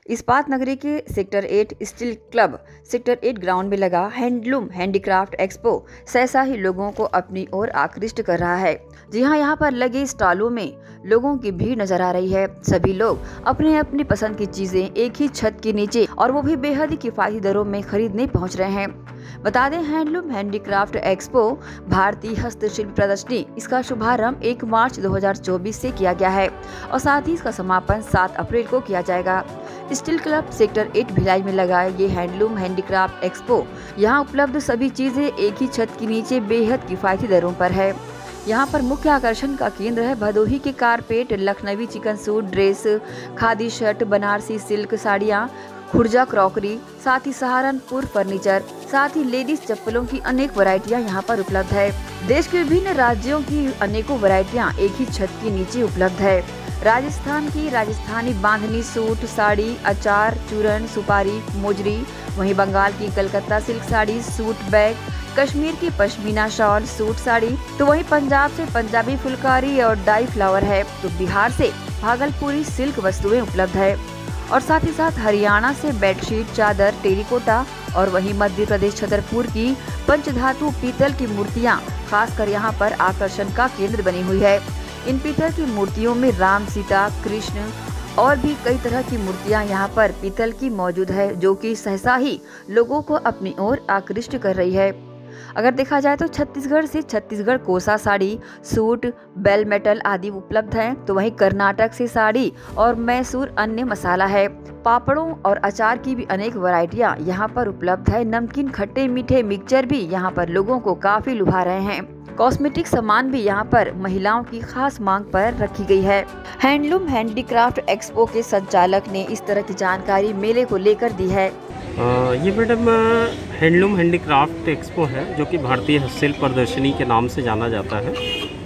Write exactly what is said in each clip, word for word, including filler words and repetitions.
इस्पात नगरी के sector eight steel club sector eight ground में लगा हैंडलूम हैंडीक्राफ्ट एक्सपो सहसा ही लोगों को अपनी ओर आकृष्ट कर रहा है। जी हाँ, यहाँ पर लगे स्टॉलों में लोगों की भीड़ नजर आ रही है। सभी लोग अपने अपनी पसंद की चीजें एक ही छत के नीचे और वो भी बेहद ही किफायती दरों में खरीदने पहुँच रहे हैं। बता दें, हैंडलूम हैंडीक्राफ्ट एक्सपो भारतीय हस्तशिल्प प्रदर्शनी, इसका शुभारंभ एक मार्च दो हज़ार चौबीस से किया गया है और साथ ही इसका समापन सात अप्रैल को किया जाएगा। Steel club sector eight Bhilai में लगा ये हैंडलूम हैंडीक्राफ्ट एक्सपो यहाँ उपलब्ध सभी चीजें एक ही छत के नीचे बेहद किफायती दरों पर है। यहाँ पर मुख्य आकर्षण का केंद्र है भदोही के कारपेट, लखनवी chikan suit, dress, khadi shirt, Banarasi silk साड़ियाँ, खुर्जा क्रॉकरी, साथ ही सहारनपुर फर्नीचर, साथ ही लेडीज चप्पलों की अनेक वैरायटियां यहाँ पर उपलब्ध है। देश के विभिन्न राज्यों की अनेकों वैरायटियां एक ही छत के नीचे उपलब्ध है। राजस्थान की राजस्थानी बांधनी सूट, साड़ी, अचार, चूरन, सुपारी, मोजरी, वहीं बंगाल की Calcutta silk sari, suit bag, Kashmir की पश्मीना शॉल, सूट साड़ी, तो वहीं पंजाब से पंजाबी फुलकारी और डाई फ्लावर है, तो बिहार से भागलपुरी सिल्क वस्तुएं उपलब्ध है और साथ ही साथ हरियाणा से बेडशीट, चादर, टेरिकोटा और वहीं मध्य प्रदेश छतरपुर की पंचधातु पीतल की मूर्तियां खासकर यहां पर आकर्षण का केंद्र बनी हुई है। इन पीतल की मूर्तियों में राम, सीता, कृष्ण और भी कई तरह की मूर्तियां यहां पर पीतल की मौजूद है, जो कि सहसा ही लोगों को अपनी ओर आकृष्ट कर रही है। अगर देखा जाए तो छत्तीसगढ़ से छत्तीसगढ़ कोसा साड़ी, सूट, बेल मेटल आदि उपलब्ध हैं, तो वहीं कर्नाटक से साड़ी और मैसूर अन्य मसाला है। पापड़ों और अचार की भी अनेक वैरायटियां यहाँ पर उपलब्ध है। नमकीन, खट्टे मीठे मिक्सचर भी यहाँ पर लोगों को काफी लुभा रहे हैं। कॉस्मेटिक सामान भी यहाँ पर महिलाओं की खास मांग पर रखी गई है। हैंडलूम हैंडीक्राफ्ट एक्सपो के संचालक ने इस तरह की जानकारी मेले को लेकर दी है। आ, ये मैडम हैंडलूम हैंडीक्राफ्ट एक्सपो है, जो कि भारतीय हस्तशिल्प प्रदर्शनी के नाम से जाना जाता है।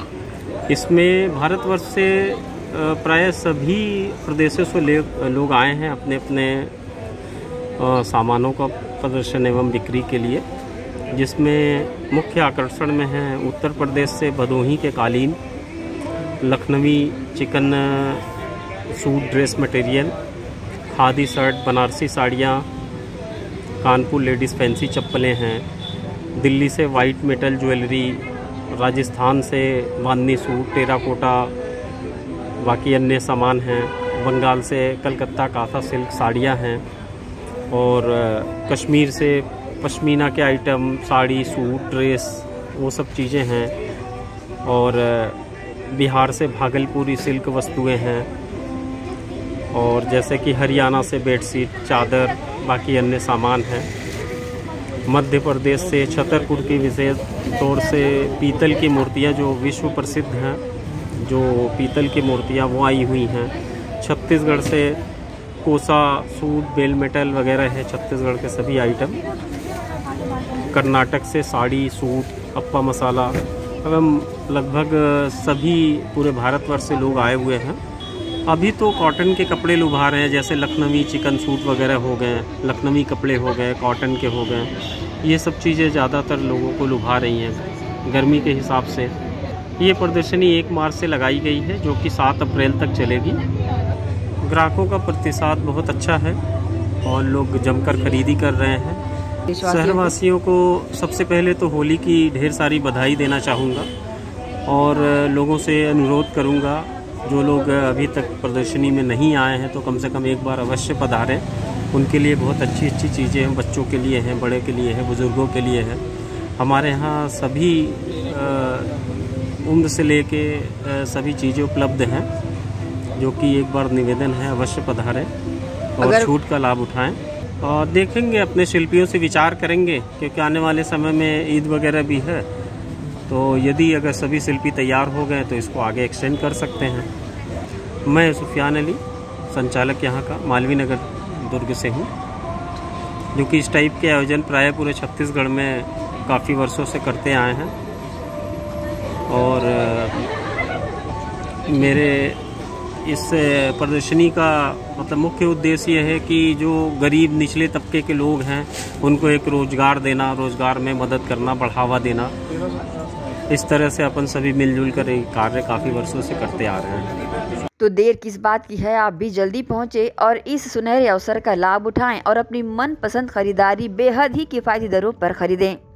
इसमें भारतवर्ष से प्राय सभी प्रदेशों से लोग आए हैं अपने अपने सामानों का प्रदर्शन एवं बिक्री के लिए, जिसमें मुख्य आकर्षण में है उत्तर प्रदेश से भदोही के कालीन, लखनवी chikan suit dress material, khadi shirt, Banarasi साड़ियाँ, कानपुर लेडीज़ फैंसी चप्पलें हैं, दिल्ली से वाइट मेटल ज्वेलरी, राजस्थान से बांधनी सूट, टेराकोटा, बाकी अन्य सामान हैं, बंगाल से कलकत्ता काथा सिल्क साड़ियाँ हैं और कश्मीर से पश्मीना के आइटम, साड़ी, सूट, ड्रेस, वो सब चीज़ें हैं और बिहार से भागलपुरी सिल्क वस्तुएं हैं और जैसे कि हरियाणा से बेडशीट, चादर, बाकी अन्य सामान हैं। मध्य प्रदेश से छतरपुर की विशेष तौर से पीतल की मूर्तियां जो विश्व प्रसिद्ध हैं, जो पीतल की मूर्तियां वो आई हुई हैं। छत्तीसगढ़ से कोसा सूट, बेल मेटल वगैरह है छत्तीसगढ़ के सभी आइटम। कर्नाटक से साड़ी, सूट, अप्पा मसाला एवं लगभग सभी पूरे भारतवर्ष से लोग आए हुए हैं। अभी तो कॉटन के कपड़े लुभा रहे हैं, जैसे लखनवी चिकन सूट वगैरह हो गए, लखनवी कपड़े हो गए, कॉटन के हो गए, ये सब चीज़ें ज़्यादातर लोगों को लुभा रही हैं गर्मी के हिसाब से। ये प्रदर्शनी एक मार्च से लगाई गई है, जो कि सात अप्रैल तक चलेगी। ग्राहकों का प्रतिसाद बहुत अच्छा है और लोग जमकर खरीदी कर रहे हैं। शहरवासियों को सबसे पहले तो होली की ढेर सारी बधाई देना चाहूँगा और लोगों से अनुरोध करूँगा, जो लोग अभी तक प्रदर्शनी में नहीं आए हैं तो कम से कम एक बार अवश्य पधारें। उनके लिए बहुत अच्छी अच्छी चीज़ें हैं, बच्चों के लिए हैं, बड़े के लिए हैं, बुज़ुर्गों के लिए है। हमारे यहाँ सभी उम्र से लेके सभी चीज़ें उपलब्ध हैं, जो कि एक बार निवेदन है अवश्य पधारें और छूट का लाभ उठाएं। और देखेंगे, अपने शिल्पियों से विचार करेंगे, क्योंकि आने वाले समय में ईद वगैरह भी है, तो यदि अगर सभी शिल्पी तैयार हो गए तो इसको आगे एक्सटेंड कर सकते हैं। मैं सुफियान अली, संचालक यहाँ का मालवीय नगर दुर्ग से हूँ, जो कि इस टाइप के आयोजन प्राय पूरे छत्तीसगढ़ में काफ़ी वर्षों से करते आए हैं और मेरे इस प्रदर्शनी का मतलब मुख्य उद्देश्य यह है कि जो गरीब निचले तबके के लोग हैं उनको एक रोज़गार देना, रोज़गार में मदद करना, बढ़ावा देना। इस तरह से अपन सभी मिलजुल कर एक कार्य काफ़ी वर्षों से करते आ रहे हैं। तो देर किस बात की है, आप भी जल्दी पहुंचे और इस सुनहरे अवसर का लाभ उठाएं और अपनी मनपसंद खरीदारी बेहद ही किफ़ायती दरों पर खरीदें।